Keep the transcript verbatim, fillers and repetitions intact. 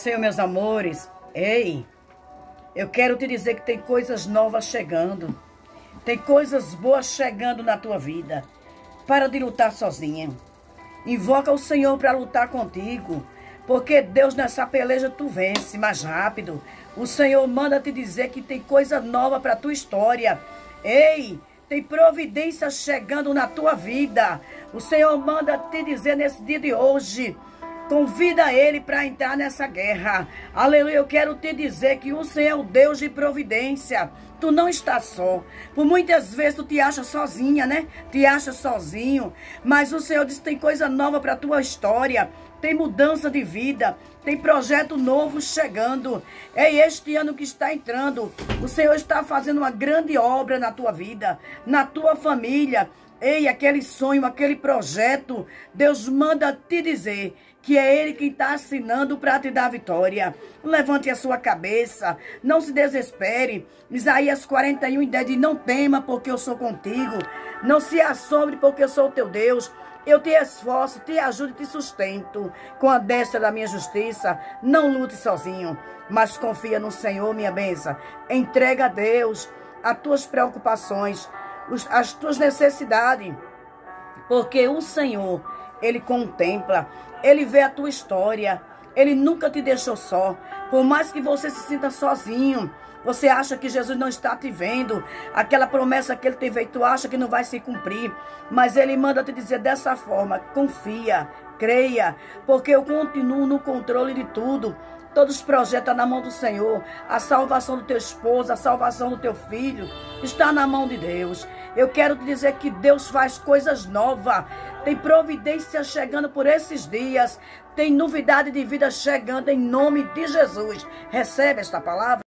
Senhor, meus amores, ei, eu quero te dizer que tem coisas novas chegando. Tem coisas boas chegando na tua vida. Para de lutar sozinha. Invoca o Senhor para lutar contigo. Porque Deus nessa peleja tu vence mais rápido. O Senhor manda te dizer que tem coisa nova para a tua história. Ei, tem providência chegando na tua vida. O Senhor manda te dizer nesse dia de hoje. Convida ele para entrar nessa guerra. Aleluia, eu quero te dizer que o Senhor é o Deus de providência. Tu não estás só. Por muitas vezes tu te acha sozinha, né? Te acha sozinho. Mas o Senhor diz que tem coisa nova para a tua história. Tem mudança de vida. Tem projeto novo chegando. É este ano que está entrando. O Senhor está fazendo uma grande obra na tua vida. Na tua família. Ei, aquele sonho, aquele projeto, Deus manda te dizer que é Ele quem está assinando para te dar vitória. Levante a sua cabeça, não se desespere. Isaías quarenta e um, dez diz, não tema porque eu sou contigo. Não se assombre porque eu sou o teu Deus. Eu te esforço, te ajudo e te sustento com a destra da minha justiça. Não lute sozinho, mas confia no Senhor, minha bênção. Entrega a Deus as tuas preocupações, as tuas necessidades, porque o Senhor, Ele contempla, Ele vê a tua história, Ele nunca te deixou só. Por mais que você se sinta sozinho, você acha que Jesus não está te vendo, aquela promessa que Ele te veio, tu acha que não vai se cumprir, mas Ele manda te dizer dessa forma, confia, creia, porque eu continuo no controle de tudo. Todos os projetos estão na mão do Senhor. A salvação do teu esposo, a salvação do teu filho está na mão de Deus. Eu quero te dizer que Deus faz coisas novas. Tem providência chegando por esses dias. Tem novidade de vida chegando em nome de Jesus. Recebe esta palavra?